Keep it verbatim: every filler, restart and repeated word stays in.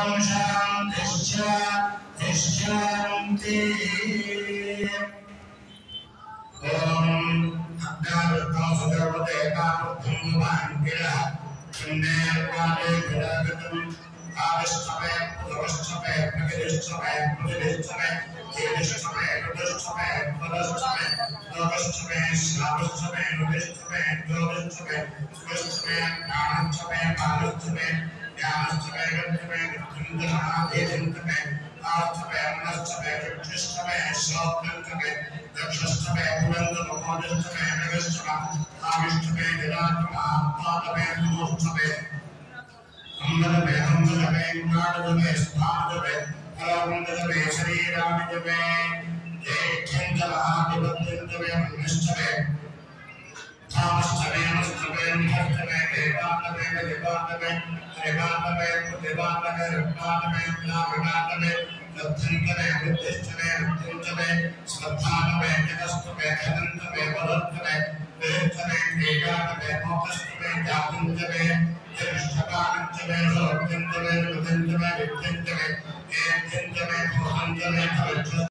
Om Shanti Shanti Om Agnavatavate Bhagavan Punyavade Avishtape, Avishtape, Avishtape, Avishtape, Avishtape, Avishtape, Avishtape, Avishtape, Avishtape, Avishtape, Avishtape, Avishtape, Avishtape, Avishtape, Avishtape, Avishtape, Avishtape, Avishtape, Avishtape, Shantape, Dakshtape, Purandam, Avishtape, Avishtape, Avishtape, Viratma, Padape, Mustape, Amrave, Amrave, Nardave, Spadave, Aramandave, Sriramidave, Jayendava, Devandave, Mistave, Tamastave, Mastave, Mastave, Devandave, Devandave, Devandave, Devandave, Devandave, Navadave, Lathindave, Buddhistave, Buddhistave, Svathanave, Devastave, Kadantave, Valatave, Vedantave, Vedantave, Mokastave, Jatindave, Jabantave, Lordindave, Vidindave, Vidindave, Edindave, Mohandave,